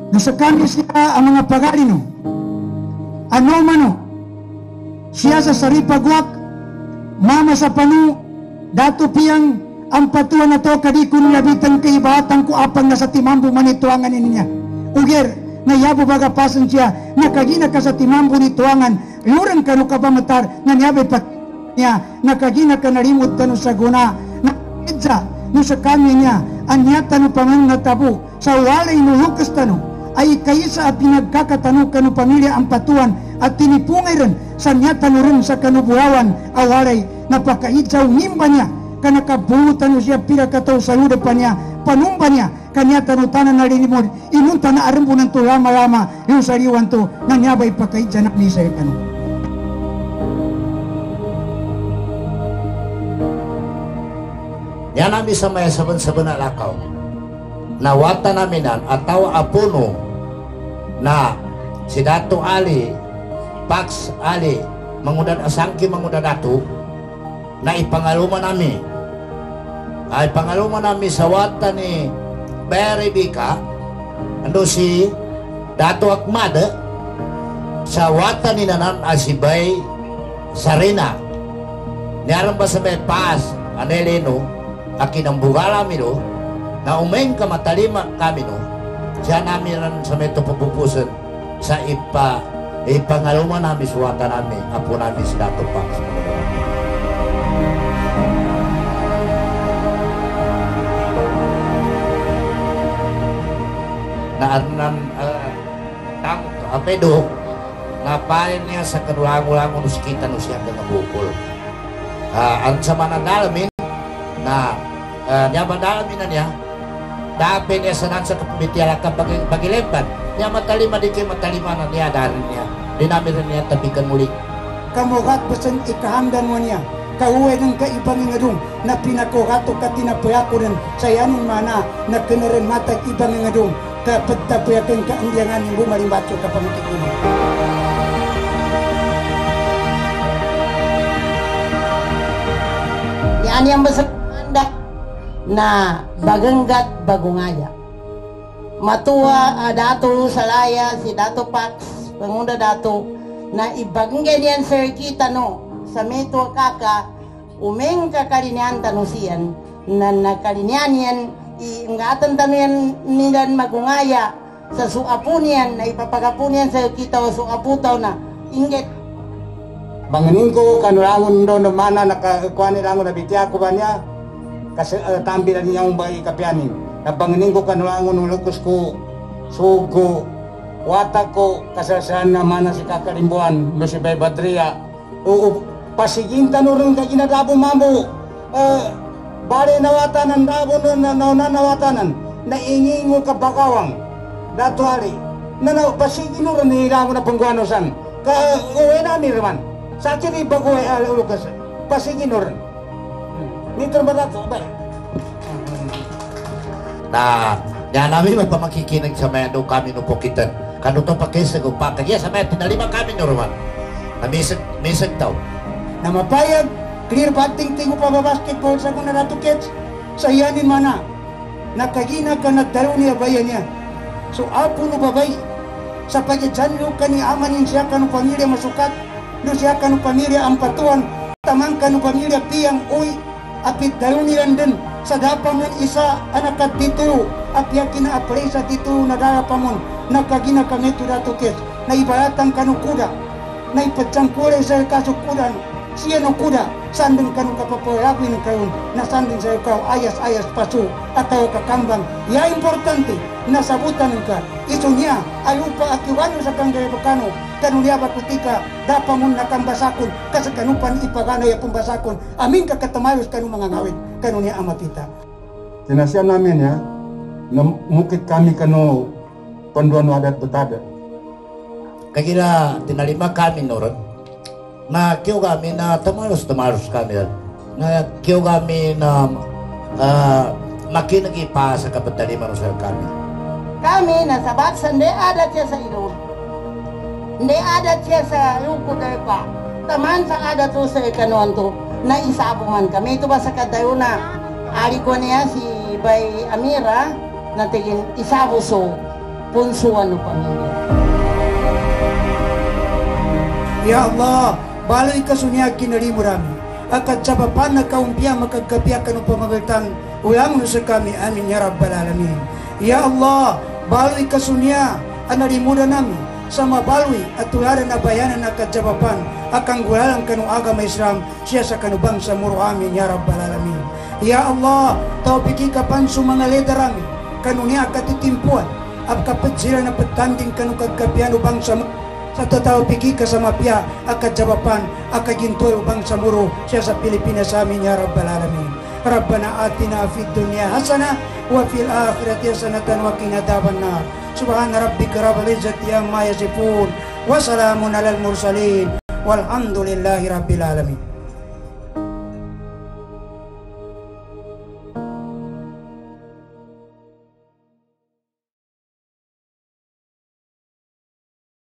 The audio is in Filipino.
Nasa kami siya ang mga pagalino. Ano mano, siya sa saripagwak, mama sa panu, dato piyang ang patuan na to kadi ko nilabitan kay batang ko apang nasa timambo manituangan niya. Uger, nayabo baga pasan siya, nakagina ka sa timambo nituangan, lurang ka no kabamatar, nanyabay pat niya, nakagina ka narimod ka no sa guna, nakidsa no sa kami niya, anyata no pamang natabo, sa walay no lukas tano, ay kaysa pinagkakatano kanu pamilya ang patuan at tinipungay rin sa nyata no rin sa kanubuhawan awaray napakaitsaw nimba niya kanakabutan no siya pirakataw sa luda pa niya panumba niya kanyata no tanan na rinimod imunta na arambo ng to lama-lama yung sariwan to nanyabay pakaitsa na ni sa kanu. Yan namin sa may saban-saban na lakaw nawata namin at tawa apuno na si Dato Ali Pax Ali mangudad asangki mangudad dato na ipangaluma namin ay pangaluma namin sa wata ni Beribika ando si Dato Akmad sa wata ni Nanan Asibay Sarina niaran ba sa may paas aneleno akin ang bugala milo na umeng kamatalima kami no siya namin rin sa meto papupusan sa ipangaluma namin suwata namin apo namin si Dato Pax na tang apedo na parin niya sa kanulango-lango nus kita nus siya ka nabukol ang sa manadalamin na niya madalamin na niya dapat niya sanan sa kapitiyala ka pagilempan niya matalima di kayo matalimanan niya dahil niya di namin rin niya tabikan muli kamukat basan ikahamdan mo niya kauwe ng kaibang ingadong na pinakuhato ka tinapayako rin sa yanin mana na kinarin matag ibang ingadong kapag tapayakan ka ang diyangan yung bumalimbatyo ka pangkikulo yan yang besar na baganggat bagungaya matua Dato Salaya si Dato Pax pangunda Dato na ibaganggan yan sir kita no sa meto kaka umeng kakalinian tano siyan na nakalinian yan ingatan tano yan nilan magungaya sa suapun yan na ipapagapun yan sa kita o suaputaw na inget banganin ko kanulangon do na mana nakakuha nilangon na bitya ko ba niya kasi tambilan niya ang bayi kapianin nabanganin ko kanulangon ng lukus ko sugo wata ko kasasahan na mana si kakalimbuan no si Bay Badria o pasigintan no rin kaginadabo mambo bali nawatanan dabo na nawatanan na ingingo kabakawang Dato Ali na pasigin no rin nilangon na pangguano san ka uwe na ni Raman sa akin ibago ay lukas pasigin no rin nito ba Dato ba na yan namin magpamakikinig sa mga doon kami no pokitan kanto pa kayo sa gupakan yes sa mga tinalima kami no Roman na misag daw na mapayag clear batting tingo pa ba basketball sa kung na Dato Kids sa yanin mana nakagina ka nagdaro niya bayan niya so apo no babay sa pagidsanlo ka ni amanin siya ka no pamilya masukat no siya ka no pamilya ang patuan tamang ka no pamilya piyang uy apit daro nilang din sa dapamon isa anak at titulo at yung kina-apply sa titulo na darapamon nakagina kami ito Dato Kids na ibaratang kanukuda na ipatsangkulay sa kasukudan siya no kuda sanding kanu kapapalagwin karon na sanding sa ikaw ayas-ayas paso at tayo kakambang ya importante nasabutan ka iso niya alupa at iwanyo sa kang garibakano kanuliya bakutika dapamon na kambasakon kasi kanupan ipaganay akong basakon amin kakatamayos kanu mga ngawit kanuliya amapita tinasya namin ya na mukit kami kanu panduan adat betada kagila tinalima kami noron na kiyo kami na tamaros kami na kiyo kami na makinagipa sa kapataliman sa kami nasa baksan di adat siya sa ilo di adat siya sa luko dahil pa taman sa adat to sa ikanuan to na isabungan kami ito ba sa kadayo na ari ko niya si Bay Amira na tigin isabuso punsuan no pamilya. Ya Allah, baloy kasunya kinalimu rami. Akat sabapan na kaumpia makagkapiakan o pamagalitan ulang no sa kami, amin ya Rabbal Alamin. Ya Allah, baloy kasunya analimuda nami sama baloy at tularan na bayanan na kajabapan akang gulalang kanu agama Islam siya sa kanu bangsa muro, amin ya Rabbal Alamin. Ya Allah, taupiki kapan su mga leda rami kanu niya katitimpuan ap kapit sila na petanding kanu kagkapiano bangsa sa tataw piki kasama piya akat jawapan akat gintoy ubang samuro siya sa Pilipinas, amin ya Rabbal Alamin. Rabbana atina fid dunya hasana wa fil akhirati hasanatan wa qina adzabannar. Subhana rabbika rabbil izzati amma yasifun wa salamun alal mursalin walhamdulillahi rabbil alamin.